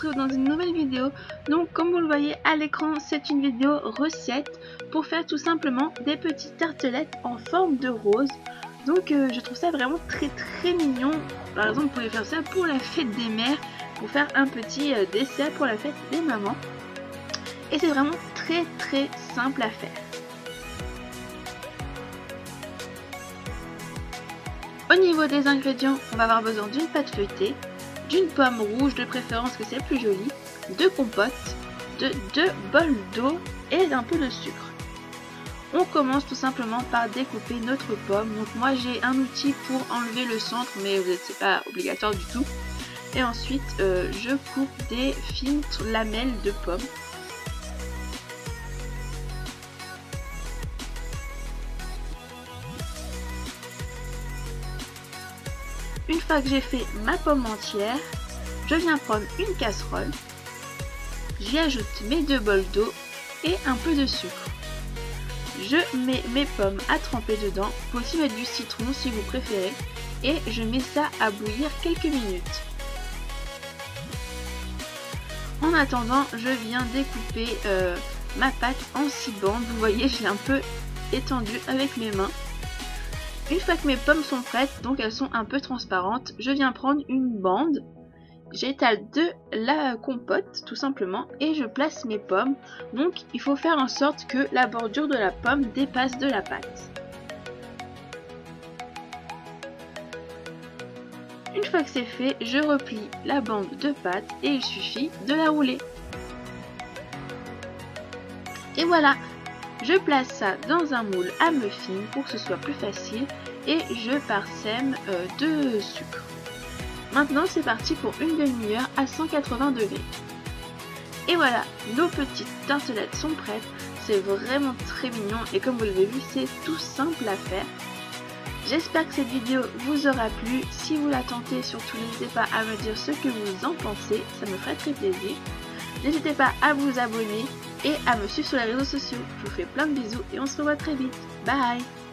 retrouve dans une nouvelle vidéo. Donc comme vous le voyez à l'écran, c'est une vidéo recette pour faire tout simplement des petites tartelettes en forme de rose. Donc je trouve ça vraiment très mignon. Par exemple, vous pouvez faire ça pour la fête des mères, pour faire un petit dessert pour la fête des mamans. Et c'est vraiment très simple à faire. Au niveau des ingrédients, on va avoir besoin d'une pâte feuilletée, d'une pomme rouge de préférence que c'est plus joli, de compote, de 2 bols d'eau et d'un peu de sucre. On commence tout simplement par découper notre pomme. Donc moi j'ai un outil pour enlever le centre, mais c'est pas obligatoire du tout. Et ensuite je coupe des fines lamelles de pomme. Une fois que j'ai fait ma pomme entière, je viens prendre une casserole, j'y ajoute mes 2 bols d'eau et un peu de sucre. Je mets mes pommes à tremper dedans, vous pouvez aussi mettre du citron si vous préférez, et je mets ça à bouillir quelques minutes. En attendant, je viens découper ma pâte en 6 bandes, vous voyez je l'ai un peu étendue avec mes mains. Une fois que mes pommes sont prêtes, donc elles sont un peu transparentes, je viens prendre une bande, j'étale de la compote tout simplement et je place mes pommes. Donc il faut faire en sorte que la bordure de la pomme dépasse de la pâte. Une fois que c'est fait, je replie la bande de pâte et il suffit de la rouler. Et voilà! Je place ça dans un moule à muffins pour que ce soit plus facile et je parsème de sucre. Maintenant c'est parti pour une demi-heure à 180 degrés. Et voilà, nos petites tartelettes sont prêtes. C'est vraiment très mignon et comme vous l'avez vu, c'est tout simple à faire. J'espère que cette vidéo vous aura plu. Si vous la tentez, surtout n'hésitez pas à me dire ce que vous en pensez, ça me ferait très plaisir. N'hésitez pas à vous abonner et à me suivre sur les réseaux sociaux. Je vous fais plein de bisous et on se revoit très vite. Bye!